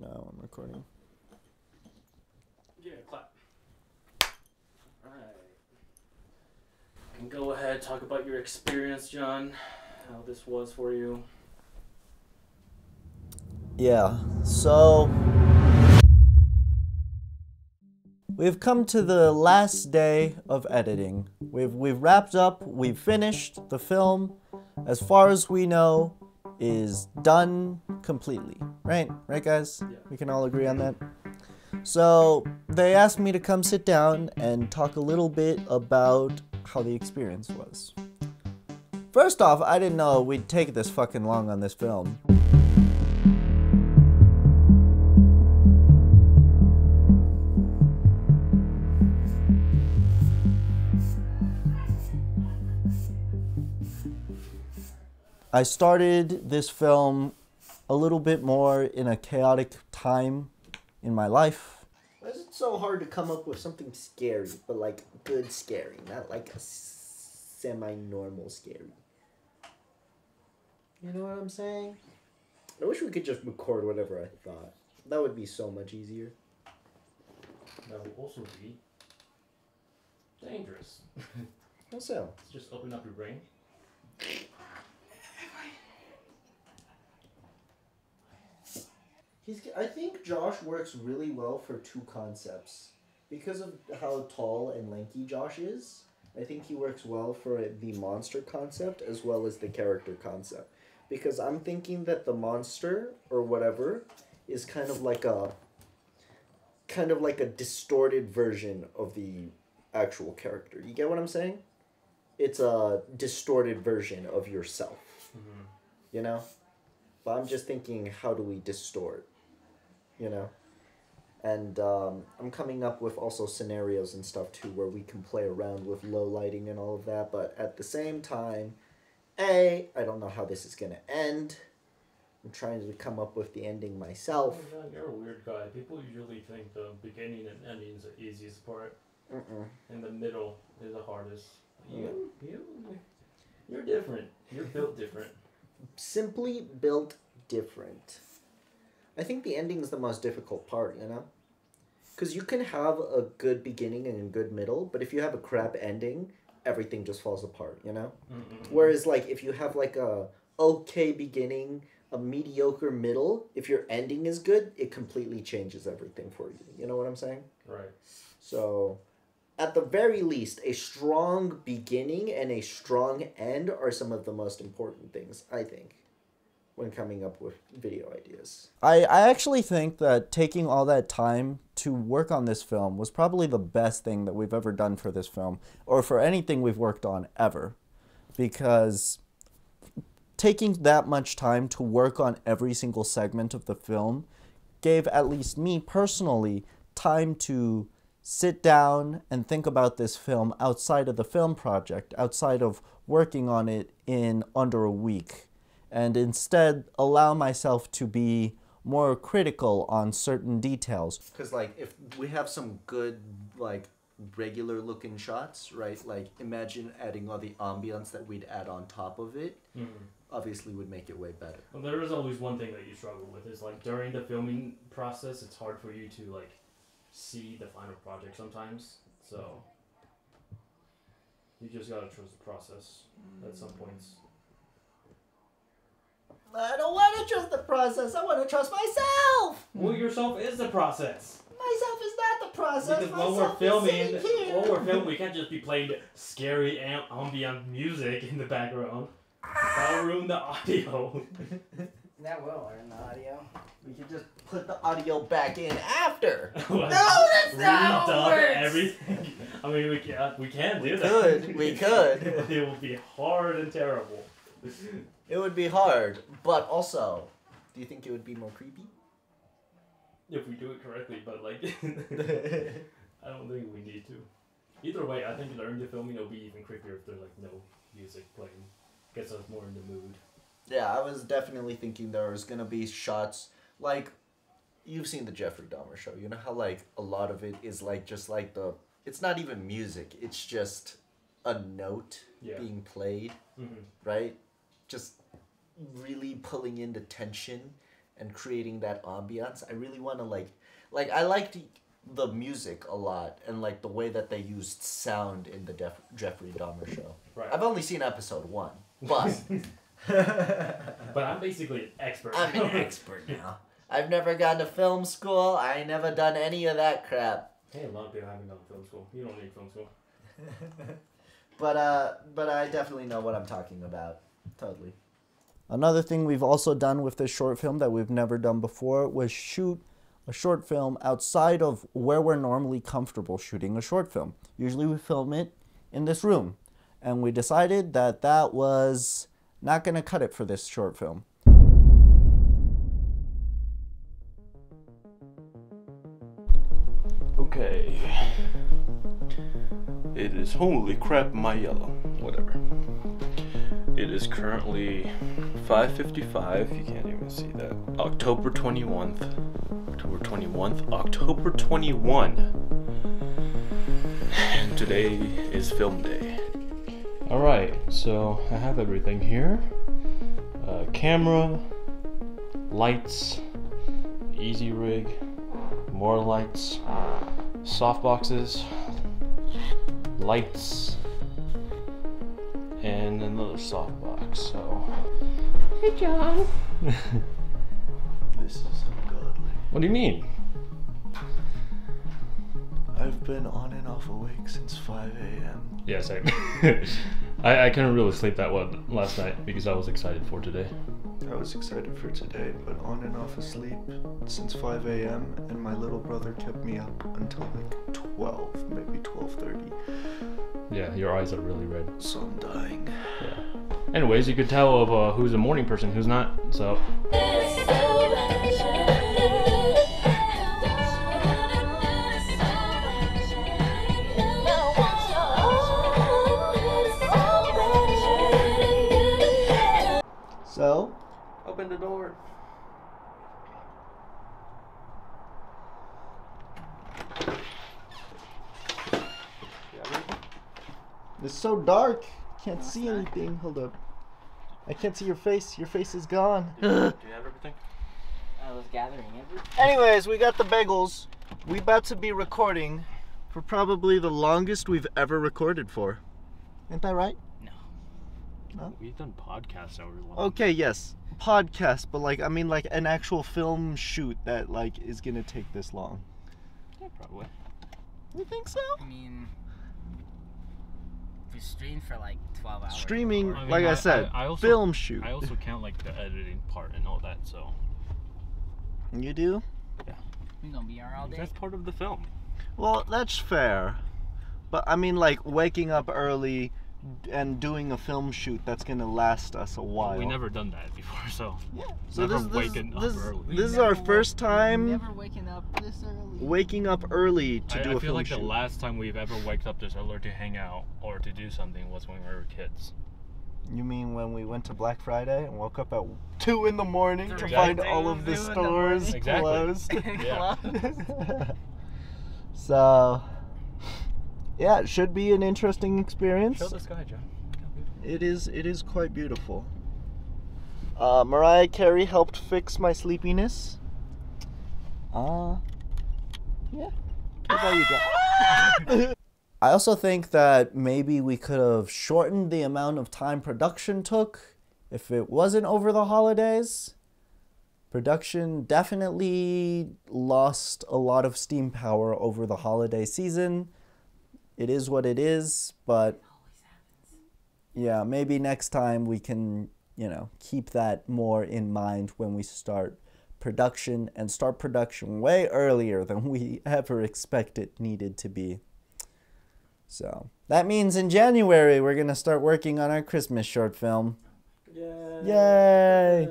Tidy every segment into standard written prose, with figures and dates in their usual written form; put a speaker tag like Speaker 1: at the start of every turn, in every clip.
Speaker 1: now. I'm recording.
Speaker 2: Yeah, clap. Alright. And go ahead, talk about your experience, John. How this was for you.
Speaker 1: Yeah, so we've come to the last day of editing. We've wrapped up, we've finished. The film, as far as we know, is done completely. Right? Right, guys?
Speaker 2: Yeah.
Speaker 1: We can all agree on that. So they asked me to come sit down and talk a little bit about how the experience was. First off, I didn't know we'd take this fucking long on this film. I started this film a little bit more in a chaotic time in my life.
Speaker 3: Why is it so hard to come up with something scary, but like good scary, not like a semi-normal scary? You know what I'm saying? I wish we could just record whatever I thought. That would be so much easier.
Speaker 2: That will also be dangerous.
Speaker 3: How so?
Speaker 2: Just open up your brain.
Speaker 3: I think Josh works really well for two concepts. Because of how tall and lanky Josh is, I think he works well for the monster concept as well as the character concept. Because I'm thinking that the monster, or whatever, is kind of like a distorted version of the actual character. You get what I'm saying? It's a distorted version of yourself.
Speaker 2: Mm-hmm.
Speaker 3: You know? But I'm just thinking, how do we distort? You know? And I'm coming up with also scenarios and stuff too where we can play around with low lighting and all of that, but at the same time, I don't know how this is going to end. I'm trying to come up with the ending myself.
Speaker 2: Oh, John, you're a weird guy. People usually think the beginning and ending is the easiest part. And the middle is the hardest. You're different. You're built different.
Speaker 3: Simply built different. I think the ending is the most difficult part, you know? Because you can have a good beginning and a good middle, but if you have a crap ending, everything just falls apart, you know?
Speaker 2: Mm-hmm.
Speaker 3: Whereas, like, if you have, like, a okay beginning, a mediocre middle, if your ending is good, it completely changes everything for you. You know what I'm saying?
Speaker 2: Right.
Speaker 3: So, at the very least, a strong beginning and a strong end are some of the most important things, I think, when coming up with video ideas.
Speaker 1: I actually think that taking all that time to work on this film was probably the best thing that we've ever done for this film, or for anything we've worked on ever. Because taking that much time to work on every single segment of the film gave at least me personally time to sit down and think about this film outside of the film project, outside of working on it in under a week. And instead allow myself to be more critical on certain details.
Speaker 3: Because, like, if we have some good, like, regular looking shots, right? Like, imagine adding all the ambience that we'd add on top of it. Obviously would make it way better.
Speaker 2: Well, there is always one thing that you struggle with is, like, during the filming process, it's hard for you to, like, see the final project sometimes. So you just gotta trust the process at some points.
Speaker 3: I don't want to trust the process. I want to trust myself.
Speaker 2: Well, yourself is the process.
Speaker 3: Myself is not the process.
Speaker 2: Because
Speaker 3: myself is
Speaker 2: while we're filming, we can't just be playing scary ambient music in the background. That'll ruin the audio.
Speaker 4: That will ruin the audio.
Speaker 3: We can just put the audio back in after.
Speaker 4: No, that's not how it works.
Speaker 2: Everything. I mean, we can do that.
Speaker 3: We could.
Speaker 2: But it will be hard and terrible.
Speaker 3: It would be hard, but also, do you think it would be more creepy?
Speaker 2: If we do it correctly, but like, I don't think we need to. Either way, I think during the filming it'll be even creepier if there's like no music playing. Gets us more in the mood.
Speaker 3: Yeah, I was definitely thinking there was gonna be shots like, you've seen the Jeffrey Dahmer show. You know how like a lot of it is like just like it's not even music. It's just a note being played, right? Just really pulling in the tension and creating that ambiance. I really want to like I liked the music a lot and like the way that they used sound in the Jeffrey Dahmer show.
Speaker 2: Right.
Speaker 3: I've only seen episode 1, but
Speaker 2: But I'm basically an expert.
Speaker 3: I'm an expert now. I've never gone to film school. I ain't never done any of that crap.
Speaker 2: Hey, a lot of people haven't gone to film school. You don't need film school.
Speaker 3: But I definitely know what I'm talking about. Totally.
Speaker 1: Another thing we've also done with this short film that we've never done before was shoot a short film outside of where we're normally comfortable shooting a short film. Usually we film it in this room. And we decided that that was not going to cut it for this short film.
Speaker 5: Okay. It is holy crap my yellow. Whatever. It is currently 5:55. You can't even see that. October 21st. October 21. And today is film day. Alright, so I have everything here. Camera, lights, easy rig, more lights, softboxes, lights, and another softbox. So, hey John.
Speaker 6: This is ungodly.
Speaker 5: What do you mean?
Speaker 6: I've been on and off awake since 5 a.m.
Speaker 5: Yeah, same. I couldn't really sleep that well last night because I was excited for today.
Speaker 6: I was excited for today, but on and off asleep since 5 a.m. and my little brother kept me up until like 12, maybe 12:30.
Speaker 5: Yeah, your eyes are really red.
Speaker 6: So I'm dying.
Speaker 5: Yeah. Anyways, you could tell of who's a morning person, who's not. So.
Speaker 1: So,
Speaker 5: Open the door.
Speaker 1: it's so dark. Can't see anything. Hold up. I can't see your face. Your face is gone.
Speaker 5: Do you have everything?
Speaker 4: I was gathering everything.
Speaker 1: Anyways, we got the bagels. We about to be recording for probably the longest we've ever recorded for. Ain't that right?
Speaker 4: No.
Speaker 5: We've done podcasts over long.
Speaker 1: Okay, yes. Podcast, but like, I mean like an actual film shoot that like is gonna take this long.
Speaker 5: Yeah, probably.
Speaker 1: You think so?
Speaker 4: I mean, we streamed for like 12 hours.
Speaker 1: Streaming,
Speaker 5: I mean,
Speaker 1: like I said,
Speaker 5: I also,
Speaker 1: film shoot.
Speaker 5: I also count like the editing part and all that, so.
Speaker 1: You do?
Speaker 4: We gonna be here all day.
Speaker 5: That's part of the film.
Speaker 1: Well, that's fair. But I mean like waking up early and doing a film shoot that's gonna last us a while.
Speaker 5: We never done that before, so.
Speaker 1: Yeah. So
Speaker 5: Never
Speaker 1: this
Speaker 5: waken up early.
Speaker 1: This is our first time
Speaker 4: Never waking up this early.
Speaker 1: waking up early to do
Speaker 5: I
Speaker 1: a
Speaker 5: feel
Speaker 1: film
Speaker 5: like
Speaker 1: shoot.
Speaker 5: the last time we've ever waked up this early to hang out or to do something was when we were kids.
Speaker 1: You mean when we went to Black Friday and woke up at 2 in the morning to
Speaker 5: Exactly.
Speaker 1: find all of the
Speaker 4: 2 in the
Speaker 1: stores
Speaker 4: morning.
Speaker 5: Exactly.
Speaker 1: closed?
Speaker 5: Yeah.
Speaker 1: So, yeah, it should be an interesting experience.
Speaker 5: Show the sky, John.
Speaker 1: It is quite beautiful. Mariah Carey helped fix my sleepiness. Yeah. What about you, John? I also think that maybe we could have shortened the amount of time production took if it wasn't over the holidays. Production definitely lost a lot of steam power over the holiday season. It is what it is, but yeah, maybe next time we can, you know, keep that more in mind when we start production and start production way earlier than we ever expected needed to be. So that means in January we're going to start working on our Christmas short film.
Speaker 2: Yay!
Speaker 1: Yay!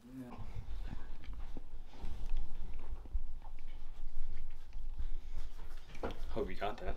Speaker 5: Hope you got that.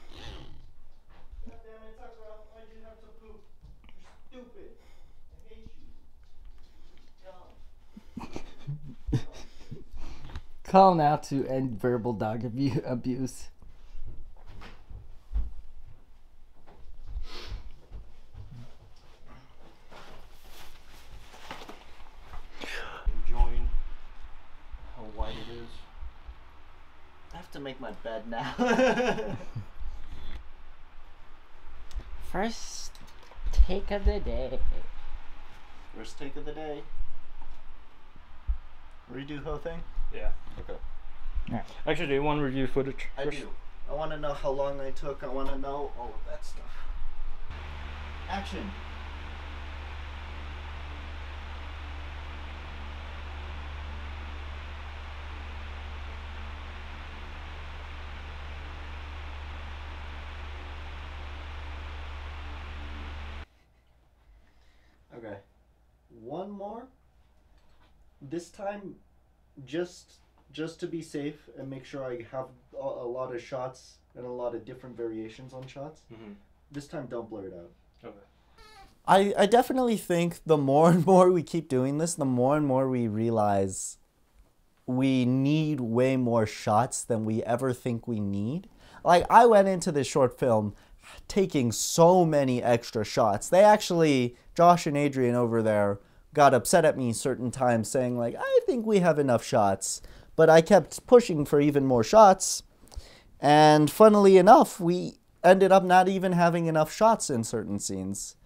Speaker 4: Call now to end verbal dog abuse.
Speaker 5: Enjoying
Speaker 3: have to make my bed now.
Speaker 4: First take of the day.
Speaker 3: First take of the day. Redo whole thing?
Speaker 5: Yeah. Okay.
Speaker 4: Alright.
Speaker 5: Actually, do you want to review footage?
Speaker 3: I
Speaker 5: first?
Speaker 3: do. I want to know how long I took. I want to know all of that stuff. Action. Okay. One more. This time, just to be safe and make sure I have a lot of shots and a lot of different variations on shots.
Speaker 5: Mm-hmm.
Speaker 3: This time, don't blur it out.
Speaker 5: Okay.
Speaker 1: I definitely think the more and more we keep doing this, the more and more we realize we need way more shots than we ever think we need. Like, I went into this short film taking so many extra shots. They actually, Josh and Adrian over there, got upset at me certain times saying, like, I think we have enough shots. But I kept pushing for even more shots. And funnily enough, we ended up not even having enough shots in certain scenes.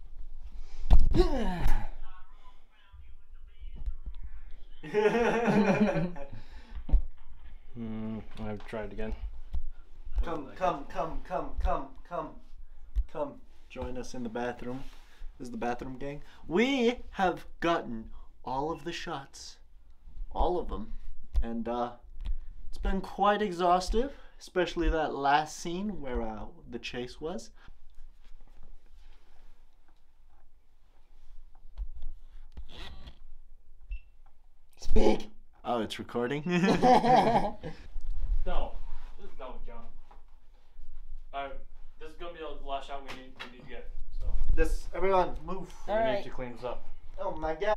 Speaker 5: I've tried again.
Speaker 3: Come. Join us in the bathroom. This is the bathroom gang. We have gotten all of the shots. All of them. And it's been quite exhaustive, especially that last scene where the chase was.
Speaker 4: Speak.
Speaker 3: Oh, it's recording?
Speaker 5: No. No, John. Alright, this is gonna be the last shot we need to get. So
Speaker 3: Everyone, move.
Speaker 5: we
Speaker 4: Alright.
Speaker 5: need to clean this up.
Speaker 3: Oh my god.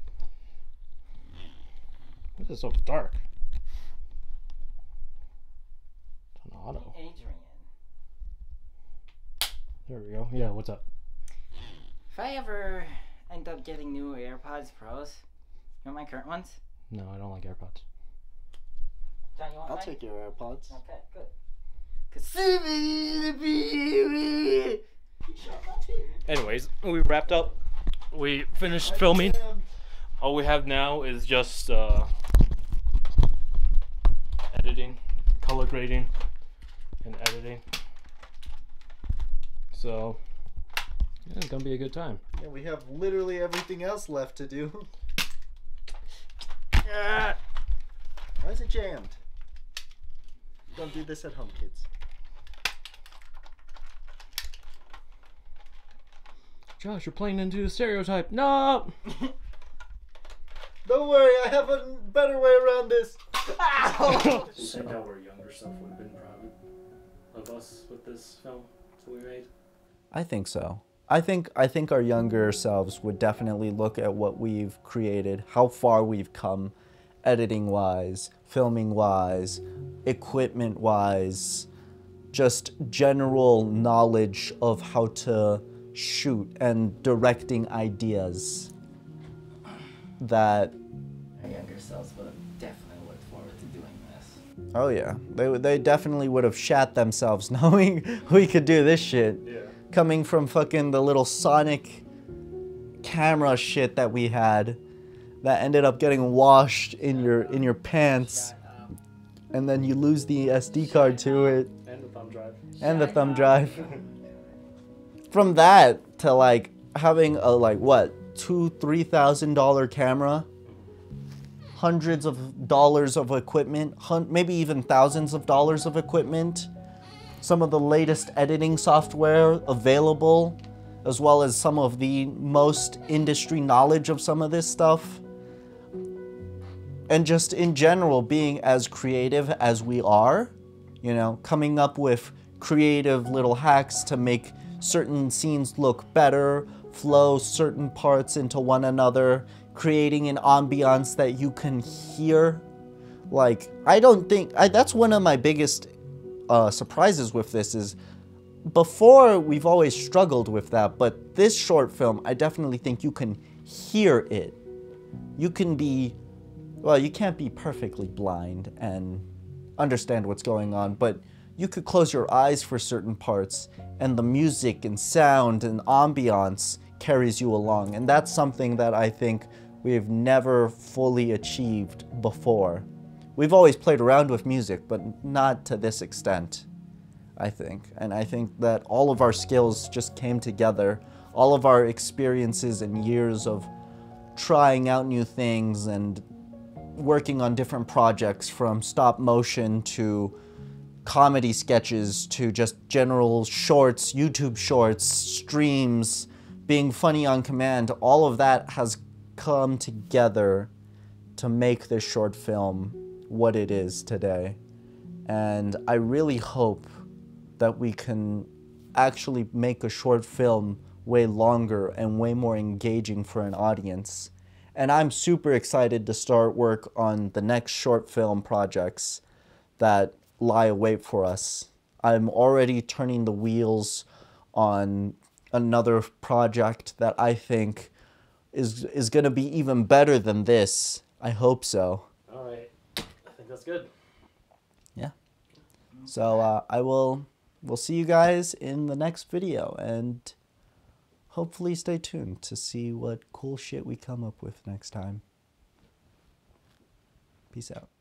Speaker 5: This is so dark. It's an auto.
Speaker 4: Adrian.
Speaker 5: There we go. Yeah, what's up?
Speaker 4: If I ever end up getting new AirPods Pros, you want my current ones?
Speaker 5: No, I don't like AirPods.
Speaker 4: John, you want
Speaker 3: I'll
Speaker 4: mine?
Speaker 3: take your AirPods.
Speaker 4: Okay, good. 'Cause
Speaker 5: Anyways, we wrapped up. We finished filming. All we have now is just editing, color grading, and editing. So, yeah, it's gonna be a good time.
Speaker 3: Yeah, we have literally everything else left to do. Why is it jammed? Don't do this at home, kids.
Speaker 5: Josh, you're playing into a stereotype. No!
Speaker 3: Don't worry, I have a better way around this. Ow!
Speaker 2: I think our younger self would have been proud of us with this film that we made.
Speaker 1: I think so. I think our younger selves would definitely look at what we've created, how far we've come, editing-wise, filming-wise, equipment-wise, just general knowledge of how to shoot and directing ideas that...
Speaker 4: Our younger selves would have definitely looked forward to doing this.
Speaker 1: Oh yeah, they definitely would have shat themselves knowing we could do this shit.
Speaker 2: Yeah.
Speaker 1: Coming from fucking the little Sonic camera shit that we had that ended up getting washed in your pants, and then you lose the SD card to it
Speaker 2: And the thumb drive.
Speaker 1: and the thumb drive. From that to like having a like what $2,000-3,000 camera, hundreds of dollars of equipment, maybe even thousands of dollars of equipment, some of the latest editing software available, as well as some of the most industry knowledge of some of this stuff. And just in general, being as creative as we are, you know, coming up with creative little hacks to make certain scenes look better, flow certain parts into one another, creating an ambiance that you can hear. Like, I don't think, that's one of my biggest surprises with this is, before we've always struggled with that, but this short film, I definitely think you can hear it. You can be, well, you can't be perfectly blind and understand what's going on, but you could close your eyes for certain parts, and the music and sound and ambiance carries you along. And that's something that I think we've never fully achieved before. We've always played around with music, but not to this extent, I think. And I think that all of our skills just came together. All of our experiences and years of trying out new things and working on different projects, from stop motion to comedy sketches to just general shorts, YouTube shorts, streams, being funny on command, all of that has come together to make this short film what it is today. And I really hope that we can actually make a short film way longer and way more engaging for an audience. And I'm super excited to start work on the next short film projects that lie await for us. I'm already turning the wheels on another project that I think is going to be even better than this. I hope so.
Speaker 2: All right. I think that's good.
Speaker 1: Yeah. So we'll see you guys in the next video, and hopefully stay tuned to see what cool shit we come up with next time. Peace out.